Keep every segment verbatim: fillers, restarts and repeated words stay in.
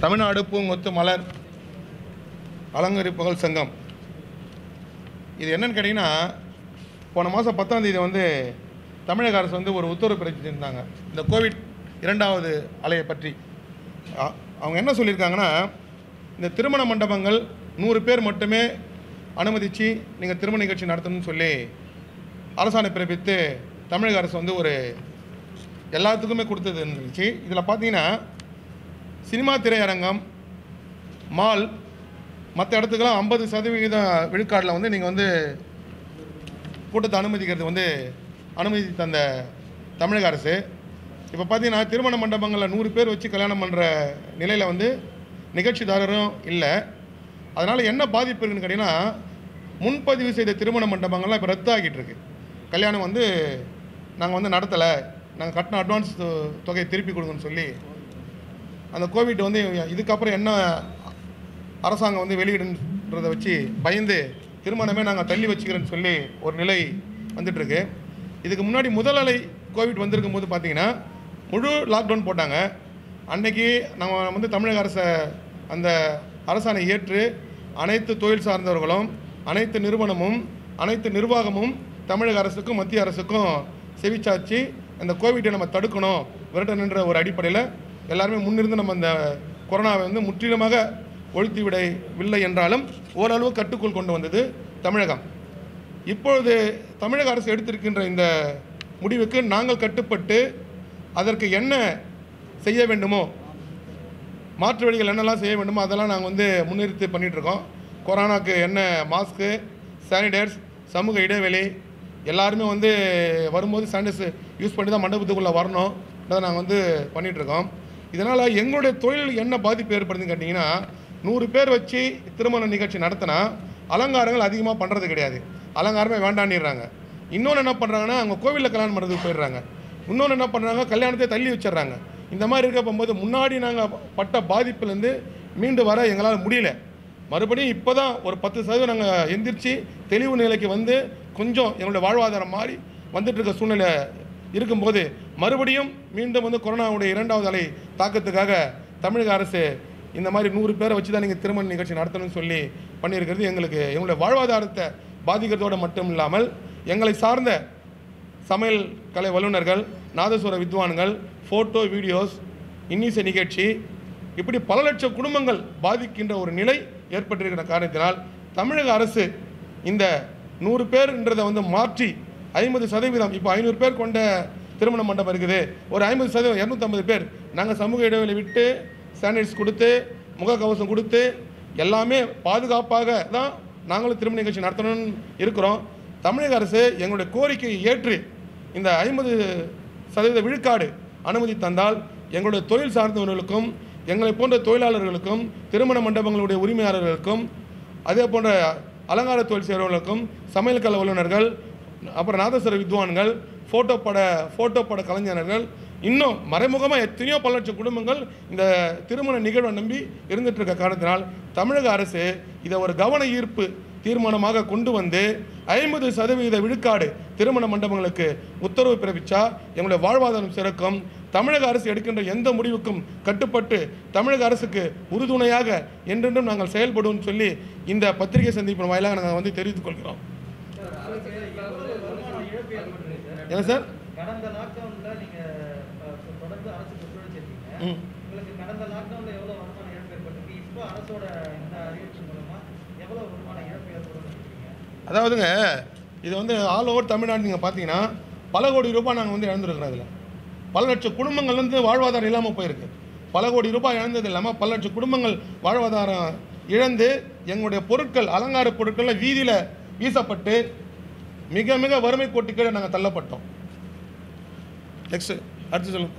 தமிழ்நாடு பூங்கொத்து மலர் அலங்கரிப்புகள் சங்கம் இது என்னன்னு கேட்டிங்கன்னா, போன மாதம் பத்தாம் தேதி வந்து தமிழக அரசு வந்து ஒரு உத்தரவு பிறப்பிச்சிருந்தாங்க இந்த கோவிட் இரண்டாவது அலையை பற்றி. அவங்க என்ன சொல்லியிருக்காங்கன்னா, இந்த திருமண மண்டபங்கள் நூறு பேர் மட்டுமே அனுமதித்து நீங்கள் திருமண நிகழ்ச்சி நடத்தணும்னு சொல்லி அரசாணை பிறப்பித்து தமிழக அரசு வந்து ஒரு எல்லாத்துக்குமே கொடுத்தது இருந்துச்சு. இதில் பார்த்தீங்கன்னா சினிமா திரையரங்கம், மால், மற்ற இடத்துக்கெல்லாம் ஐம்பது சதவீத விழுக்காடில் வந்து நீங்கள் வந்து கூட்டத்தை அனுமதிக்கிறது வந்து அனுமதி தந்த தமிழக அரசு. இப்போ பார்த்தீங்கன்னா திருமண மண்டபங்களில் நூறு பேர் வச்சு கல்யாணம் பண்ணுற நிலையில் வந்து நிகழ்ச்சிதாரரும் இல்லை. அதனால் என்ன பாதிப்பு இருக்குன்னு கேட்டிங்கன்னா, முன்பதிவு செய்த திருமண மண்டபங்கள்லாம் இப்போ ரத்து ஆகிட்டு இருக்கு. கல்யாணம் வந்து நாங்கள் வந்து நடத்தலை, நாங்கள் கட்டின அட்வான்ஸ் தொகையை திருப்பி கொடுங்கன்னு சொல்லி அந்த கோவிட் வந்து இதுக்கப்புறம் என்ன அரசாங்கம் வந்து வெளியிடுன்றதை வச்சு பயந்து திருமணமே நாங்கள் தள்ளி வச்சுக்கிறேன்னு சொல்லி ஒரு நிலை வந்துட்டுருக்கு. இதுக்கு முன்னாடி முதல் அலை கோவிட் வந்திருக்கும் போது பார்த்திங்கன்னா முழு லாக்டவுன் போட்டாங்க. அன்றைக்கி நம்ம வந்து தமிழக அரசை அந்த அரசாணை ஏற்று அனைத்து தொழில் சார்ந்தவர்களும், அனைத்து நிறுவனமும், அனைத்து நிர்வாகமும் தமிழக அரசுக்கும் மத்திய அரசுக்கும் செவிச்சாச்சு அந்த கோவிட்டை நம்ம தடுக்கணும் விரட்டணுன்ற ஒரு அடிப்படையில் எல்லாருமே முன்னிருந்து நம்ம இந்த கொரோனாவை வந்து முற்றிலுமாக ஒழித்து விடவில்லை என்றாலும் ஓரளவு கட்டுக்குள் கொண்டு வந்தது தமிழகம். இப்பொழுது தமிழக அரசு எடுத்திருக்கின்ற இந்த முடிவுக்கு நாங்கள் கட்டுப்பட்டு அதற்கு என்ன செய்ய வேண்டுமோ, மாற்று வழிகள் என்னெல்லாம் செய்ய வேண்டுமோ அதெல்லாம் நாங்கள் வந்து முன்னிறுத்தி பண்ணிகிட்ருக்கோம். கொரோனாவுக்கு என்ன மாஸ்க்கு, சானிடைசர்ஸ், சமூக இடைவெளி, எல்லாருமே வந்து வரும்போது சானிடைசர் யூஸ் பண்ணி தான் மண்டபத்துக்குள்ளே வரணும், அதை நாங்கள் வந்து பண்ணிகிட்ருக்கோம். இதனால் எங்களுடைய தொழில் என்ன பாதிப்பு ஏற்படுதுன்னு கேட்டிங்கன்னா, நூறு பேர் வச்சு திருமண நிகழ்ச்சி நடத்தினா அலங்காரங்கள் அதிகமாக பண்ணுறது கிடையாது, அலங்காரமே வேண்டான்னிடுறாங்க. இன்னொன்று என்ன பண்ணுறாங்கன்னா, அவங்க கோவிலில் கல்யாணம் பண்ணுறதுக்கு போயிடுறாங்க. இன்னொன்று என்ன பண்ணுறாங்க, கல்யாணத்தை தள்ளி வச்சிடுறாங்க. இந்த மாதிரி இருக்க போகும்போது முன்னாடி நாங்கள் பட்ட பாதிப்புலேருந்து மீண்டு வர எங்களால் முடியல. மறுபடியும் இப்போ தான் ஒரு பத்து சதவீதம் நாங்கள் எந்திரிச்சு தெளிவு நிலைக்கு வந்து கொஞ்சம் எங்களுடைய வாழ்வாதாரம் மாறி வந்துட்டுருக்க சூழ்நிலை இருக்கும்போது மறுபடியும் மீண்டும் வந்து கொரோனாவுடைய இரண்டாவது அலை தாக்கத்துக்காக தமிழக அரசு இந்த மாதிரி நூறு பேரை வச்சு தான் நீங்கள் திருமண நிகழ்ச்சி நடத்தணும்னு சொல்லி பண்ணியிருக்கிறது எங்களுக்கு எங்களுடைய வாழ்வாதாரத்தை பாதிக்கிறதோடு மட்டும் இல்லாமல் எங்களை சார்ந்த சமையல் கலை வல்லுநர்கள், நாதஸ்வர வித்வான்கள், ஃபோட்டோ வீடியோஸ், இன்னிசை நிகழ்ச்சி, இப்படி பல லட்சம் குடும்பங்கள் பாதிக்கின்ற ஒரு நிலை ஏற்பட்டிருக்கிற காரணத்தினால் தமிழக அரசு இந்த நூறு பேர்ன்றதை வந்து மாற்றி ஐம்பது சதவீதம் இப்போ ஐநூறு பேர் கொண்ட திருமண மண்டபம் இருக்குது, ஒரு ஐம்பது சதவீதம் இரநூத்தம்பது பேர் நாங்கள் சமூக இடைவெளி விட்டு சானிடைஸ் கொடுத்து முகக்கவசம் கொடுத்து எல்லாமே பாதுகாப்பாக தான் நாங்களும் திருமண நிகழ்ச்சி நடத்தணும்னு இருக்கிறோம். தமிழக அரசு எங்களுடைய கோரிக்கையை ஏற்று இந்த ஐம்பது சதவீத விழுக்காடு அனுமதி தந்தால் எங்களுடைய தொழில் சார்ந்தவர்களுக்கும், எங்களை போன்ற தொழிலாளர்களுக்கும், திருமண மண்டபங்களுடைய உரிமையாளர்களுக்கும், அதே போன்ற அலங்கார தொழில் செய்கிறவர்களுக்கும், சமையல் கலை வல்லுநர்கள், அப்புறம் நாதஸ்வர வித்வான்கள், ஃபோட்டோ பட ஃபோட்டோ பட கலைஞர்கள், இன்னும் மறைமுகமாக எத்தனையோ பல லட்சம் குடும்பங்கள் இந்த திருமண நிகழ்வை நம்பி இருந்துட்டு இருக்க காரணத்தினால் தமிழக அரசு இதை ஒரு கவன ஈர்ப்பு தீர்மானமாக கொண்டு வந்து ஐம்பது சதவீத விழுக்காடு திருமண மண்டபங்களுக்கு உத்தரவு பிறப்பிச்சா எங்களுடைய வாழ்வாதாரம் சிறக்கும். தமிழக அரசு எடுக்கின்ற எந்த முடிவுக்கும் கட்டுப்பட்டு தமிழக அரசுக்கு உறுதுணையாக என்றென்றும் நாங்கள் செயல்படுவோம் சொல்லி இந்த பத்திரிகை சந்திப்பின் வாயிலாக நாங்கள் வந்து தெரிவித்துக் கொள்கிறோம். என்ன சார்? கடந்த லாக்டவுன்ல நீங்க தொடர்ந்து அரசுக்கு ஒத்துழைச்சிருக்கீங்க. உங்களுக்கு கடந்த லாக்டவுன்ல எவ்வளவு வருமான இழப்பு ஏற்பட்டிருக்கு? இப்போ அரசோட இந்த அறிவிப்பு மூலமா எவ்வளவு வருமான இழப்பு ஏற்படும் நினைக்கிறீங்க? அதாவதுங்க, இது வந்து ஆல் ஓவர் தமிழ்நாடு நீங்கள் பார்த்தீங்கன்னா பல கோடி ரூபாய் நாங்கள் வந்து இழந்துருக்கிறோம். இதில் பல லட்சம் குடும்பங்கள் வந்து வாழ்வாதாரம் இல்லாமல் போயிருக்கு. பல கோடி ரூபாய் இழந்தது இல்லாமல் பல லட்சம் குடும்பங்கள் வாழ்வாதாரம் இழந்து எங்களுடைய பொருட்கள், அலங்கார பொருட்கள்லாம் வீதியில் வீசப்பட்டு மிக மிக வறுமை கோட்டு கீழே நாங்கள் தள்ளப்பட்டோம். நெக்ஸ்ட் அடுத்து சொல்லுங்க.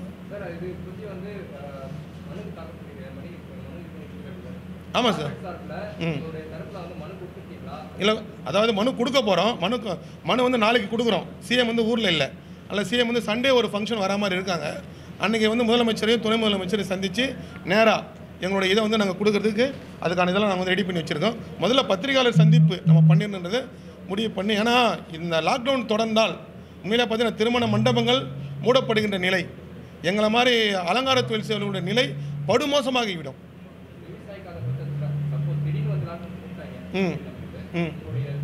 ஆமாம் சார். ம் இல்லை, அதாவது மனு கொடுக்க போகிறோம். மனு மனு வந்து நாளைக்கு கொடுக்குறோம். சிஎம் வந்து ஊரில் இல்லை, அதில் சிஎம் வந்து சண்டே ஒரு ஃபங்க்ஷன் வரா மாதிரி இருக்காங்க. அன்றைக்கி வந்து முதலமைச்சரையும் துணை முதலமைச்சரையும் சந்தித்து நேராக எங்களுடைய இதை வந்து நாங்கள் கொடுக்குறதுக்கு அதுக்கான இதெல்லாம் நாங்கள் வந்து ரெடி பண்ணி வச்சுருக்கோம். முதல்ல பத்திரிகையாளர் சந்திப்பு நம்ம பண்ணிருந்ததை முடிவு பண்ணி, ஏன்னா இந்த லாக்டவுன் தொடர்ந்தால் உண்மையிலே பார்த்தீங்கன்னா திருமண மண்டபங்கள் மூடப்படுகின்ற நிலை, எங்களை மாதிரி அலங்கார தொழில் செய்வர்களுடைய நிலை படுமோசமாகிவிடும். ம் ம்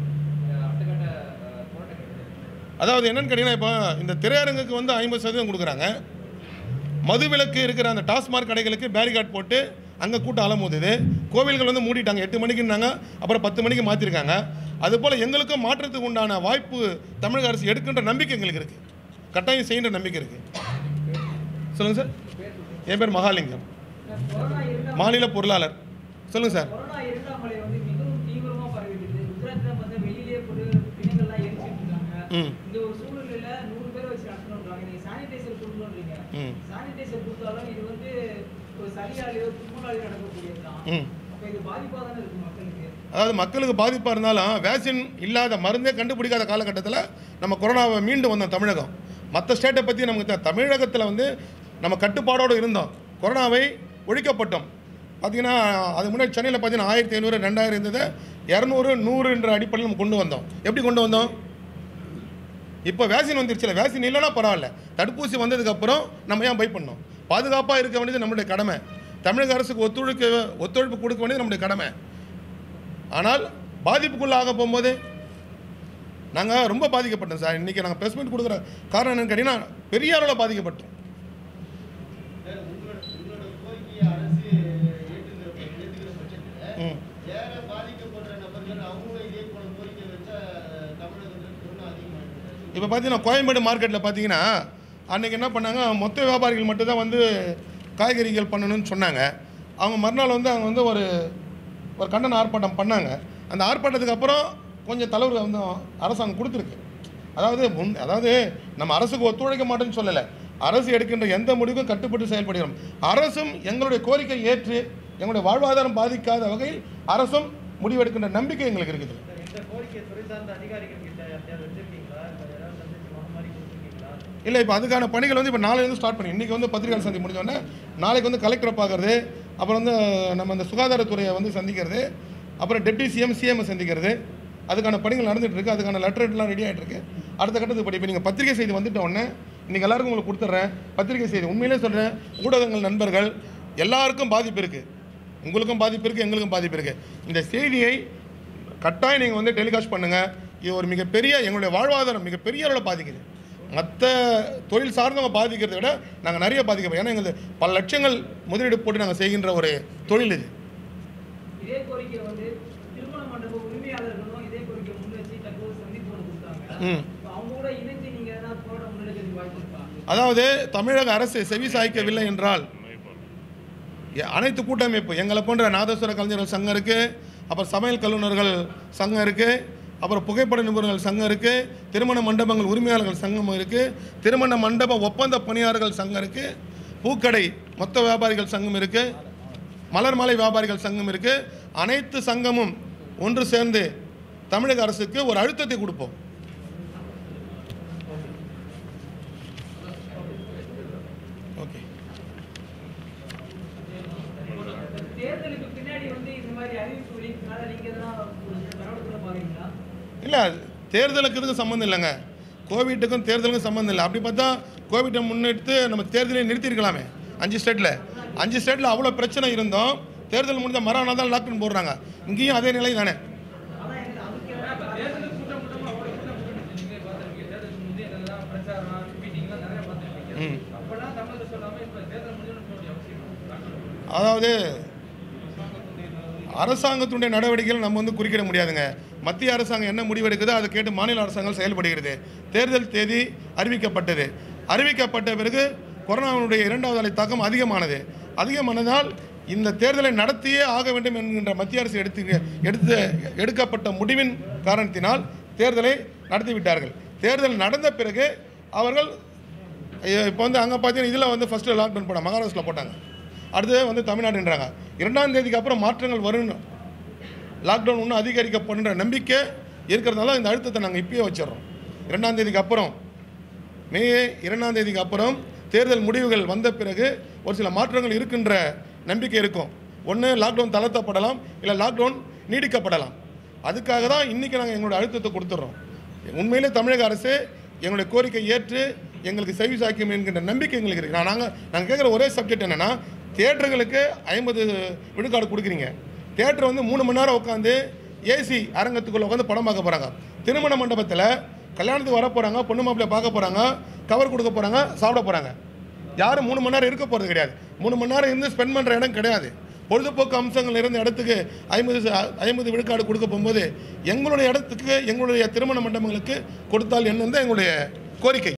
அதாவது என்னன்னு கேட்டிங்கன்னா, இப்போ இந்த திரையரங்குக்கு வந்து ஐம்பது சதவீதம் கொடுக்குறாங்க. மதுவிலக்கு இருக்கிற அந்த டாஸ்மாக் கடைகளுக்கு பேரிகார்ட் போட்டு அங்கே கூட்டம் அலமோதுது. கோவில்கள் வந்து மூடிட்டாங்க, எட்டு மணிக்குன்னாங்க, அப்புறம் பத்து மணிக்கு மாற்றிருக்காங்க. அதுபோல் எங்களுக்கும் மாற்றத்துக்கு உண்டான வாய்ப்பு தமிழக அரசு எடுக்கின்ற நம்பிக்கை எங்களுக்கு இருக்குது, கட்டாயம் செய்கின்ற நம்பிக்கை இருக்குது. சொல்லுங்கள் சார். என் பேர் மகாலிங்கம், மாநில பொருளாளர். சொல்லுங்கள் சார். ம் அதாவது மக்களுக்கு பாதிப்பாக இருந்தாலும் வேக்சின் இல்லாத மருந்தே கண்டுபிடிக்காத காலகட்டத்தில் நம்ம கொரோனாவை மீண்டு வந்தோம் தமிழகம். மற்ற ஸ்டேட்டை பற்றி நமக்கு தமிழகத்தில் வந்து நம்ம கட்டுப்பாடோடு இருந்தோம், கொரோனாவை ஒழிக்கப்பட்டோம். பார்த்திங்கன்னா அதுக்கு முன்னாடி சென்னையில் பார்த்தீங்கன்னா ஆயிரத்தி ஐநூறு ரெண்டாயிரம் இருந்தது, இரநூறு நூறு என்ற அடிப்படையில் நம்ம கொண்டு வந்தோம். எப்படி கொண்டு வந்தோம்? இப்போ வேக்சின் வந்துருச்சுல, வேக்சின் இல்லைன்னா பரவாயில்ல, தடுப்பூசி வந்ததுக்கப்புறம் நம்ம ஏன் பை பண்ணோம்? பாதுகாப்பாக இருக்க வேண்டியது நம்மளுடைய கடமை. தமிழக அரசுக்கு ஒத்துழைக்க ஒத்துழைப்பு கொடுக்க வேண்டியது நம்முடைய கடமை. ஆனால் பாதிப்புக்குள்ளாக போகும்போது நாங்கள் ரொம்ப பாதிக்கப்பட்டோம் சார். இன்றைக்கி நாங்கள் ப்ரெஸ் மீட் கொடுக்குற காரணம் என்னென்னு கேட்டிங்கன்னா, பெரிய அளவில் பாதிக்கப்பட்டோம். ம் இப்போ பார்த்தீங்கன்னா கோயம்பேடு மார்க்கெட்டில் பார்த்தீங்கன்னா அன்றைக்கி என்ன பண்ணாங்க, மொத்த வியாபாரிகள் மட்டும்தான் வந்து காய்கறிகள் பண்ணணும்னு சொன்னாங்க. அவங்க மறுநாள் வந்து அவங்க வந்து ஒரு ஒரு கண்டன ஆர்ப்பாட்டம் பண்ணாங்க. அந்த ஆர்ப்பாட்டத்துக்கு அப்புறம் கொஞ்சம் தலைவர் வந்து அரசாங்கம் கொடுத்துருக்கு. அதாவது முன் அதாவது நம்ம அரசுக்கு ஒத்துழைக்க மாட்டேன்னு சொல்லலை, அரசு எடுக்கின்ற எந்த முடிவும் கட்டுப்பட்டு செயல்படுகிறோம். அரசும் எங்களுடைய கோரிக்கை ஏற்று எங்களுடைய வாழ்வாதாரம் பாதிக்காத வகையில் அரசும் முடிவெடுக்கின்ற நம்பிக்கை எங்களுக்கு இருக்குது. இல்லை, இப்போ அதுக்கான பணிகள் வந்து இப்போ நாளையிலேருந்து ஸ்டார்ட் பண்ணி, இன்றைக்கி வந்து பத்திரிகை சந்தி முடிஞ்சோடனே நாளைக்கு வந்து கலெக்டரை பார்க்குறது, அப்புறம் வந்து நம்ம இந்த சுகாதாரத்துறையை வந்து சந்திக்கிறது, அப்புறம் டெப்டி சிஎம் சிஎம்ஐ சந்திக்கிறது, அதுக்கான பணிகள் நடந்துகிட்டு இருக்குது. அதுக்கான லெட்டர்லாம் ரெடி ஆகிட்டு இருக்கு. அடுத்த கட்டத்துக்கு படி இப்போ நீங்கள் பத்திரிகை செய்தி வந்துட்ட உடனே இன்றைக்கி எல்லாருக்கும் உங்களுக்கு கொடுத்துட்றேன் பத்திரிகை செய்தி. உண்மையிலே சொல்கிறேன், ஊடகங்கள் நண்பர்கள் எல்லாருக்கும் பாதிப்பு இருக்குது, உங்களுக்கும் பாதிப்பு இருக்குது, எங்களுக்கும் பாதிப்பு இருக்குது. இந்த செய்தியை கட்டாயம் நீங்கள் வந்து டெலிகாஸ்ட் பண்ணுங்கள். இது ஒரு மிகப்பெரிய எங்களுடைய வாழ்வாதாரம் மிகப்பெரிய அளவில் பாதிக்குது. மற்ற தொழில் சார்ந்தவங்க பாதிக்கிறத விட நாங்கள் நிறைய பாதிக்கிறோம். ஏன்னா எங்களுக்கு பல லட்சங்கள் முதலீடு போட்டு நாங்கள் செய்கின்ற ஒரு தொழில் இது. ம் அதாவது தமிழக அரசு செவி சாய்க்கவில்லை என்றால் அனைத்து கூட்டமைப்பு எங்களை போன்ற நாதஸ்வர கலைஞர்கள் சங்கம் இருக்குது, அப்புறம் சமையல் கல்லுநர்கள் சங்கம் இருக்குது, அப்புறம் புகைப்பட நிபுணர்கள் சங்கம் இருக்குது, திருமண மண்டபங்கள் உரிமையாளர்கள் சங்கம் இருக்குது, திருமண மண்டப ஒப்பந்த பணியாளர்கள் சங்கம் இருக்குது, பூக்கடை மொத்த வியாபாரிகள் சங்கம் இருக்குது, மலர் மாலை வியாபாரிகள் சங்கம் இருக்குது. அனைத்து சங்கமும் ஒன்று சேர்ந்து தமிழக அரசுக்கு ஒரு அழுத்தத்தை கொடுப்போம். ஓகே. இல்லை, தேர்தலுக்கு இதுக்கு சம்மந்தம் இல்லைங்க, கோவிட்டுக்கும் தேர்தலுக்கும் சம்மந்தம் இல்லை. அப்படி பார்த்தா கோவிட்டை முன்னெடுத்து நம்ம தேர்தலை நிறுத்திருக்கலாமே. அஞ்சு ஸ்டேட்டில் அஞ்சு ஸ்டேட்டில் அவ்வளோ பிரச்சனை இருந்தோம், தேர்தல் முடிஞ்ச மறுநாள் தான் லாக்டவுன் போடுறாங்க. இங்கேயும் அதே நிலை தானே. ம் அதாவது அரசாங்கத்துடைய நடவடிக்கைகள் நம்ம வந்து குறிக்கிட முடியாதுங்க. மத்திய அரசாங்கம் என்ன முடிவெடுக்குதோ அதை கேட்டு மாநில அரசாங்கம் செயல்படுகிறது. தேர்தல் தேதி அறிவிக்கப்பட்டது. அறிவிக்கப்பட்ட பிறகு கொரோனாவுடைய இரண்டாவது அலை தாக்கம் அதிகமானது. அதிகமானதால் இந்த தேர்தலை நடத்தியே ஆக வேண்டும் என்கின்ற மத்திய அரசு எடுத்து எடுத்து எடுக்கப்பட்ட முடிவின் காரணத்தினால் தேர்தலை நடத்திவிட்டார்கள். தேர்தல் நடந்த பிறகு அவர்கள் இப்போ வந்து அங்கே பார்த்தீங்கன்னா இதில் வந்து ஃபஸ்ட்டு லாக்டவுன் போட்டாங்க, மகாராஷ்டிராவில் போட்டாங்க, அடுத்தது வந்து தமிழ்நாடுன்றாங்க. இரண்டாம் தேதிக்கு அப்புறம் மாற்றங்கள் வரும், லாக்டவுன் இன்னும் அதிகரிக்கப்படுன்ற நம்பிக்கை இருக்கிறதுனால இந்த அழுத்தத்தை நாங்கள் இப்பயே வச்சிடறோம். இரண்டாம் தேதிக்கு அப்புறம் மே இரண்டாம் தேதிக்கு அப்புறம் தேர்தல் முடிவுகள் வந்த பிறகு ஒரு சில மாற்றங்கள் இருக்கின்ற நம்பிக்கை இருக்கும். ஒன்று லாக்டவுன் தளர்த்தப்படலாம், இல்லை லாக்டவுன் நீடிக்கப்படலாம். அதுக்காக தான் இன்றைக்கி நாங்கள் எங்களுடைய அழுத்தத்தை கொடுத்துட்றோம். உண்மையிலே தமிழக அரசு எங்களுடைய கோரிக்கை ஏற்று எங்களுக்கு செவி சாய்க்கும் என்கின்ற நம்பிக்கை எங்களுக்கு இருக்குது. நாங்கள் நாங்கள் கேட்குற ஒரே சப்ஜெக்ட் என்னென்னா, தியேட்டருங்களுக்கு ஐம்பது விழுக்காடு கொடுக்குறீங்க. தியேட்டர் வந்து மூணு மணி நேரம் உட்காந்து ஏசி அரங்கத்துக்குள்ளே உட்காந்து படம் பார்க்க போகிறாங்க. திருமண மண்டபத்தில் கல்யாணத்துக்கு வர போகிறாங்க, பொண்ணு மாப்பிள்ளை பார்க்க போகிறாங்க, கவர் கொடுக்க போகிறாங்க, சாப்பிட போகிறாங்க. யாரும் மூணு மணி நேரம் இருக்க போகிறது கிடையாது. மூணு மணி நேரம் இருந்து ஸ்பெண்ட் பண்ணுற இடம் கிடையாது. பொழுதுபோக்கு அம்சங்கள் இருந்த இடத்துக்கு ஐம்பது ஐம்பது விழுக்காடு கொடுக்க போகும்போது எங்களுடைய இடத்துக்கு எங்களுடைய திருமண மண்டபங்களுக்கு கொடுத்தால் என்னன்னு தான் எங்களுடைய கோரிக்கை.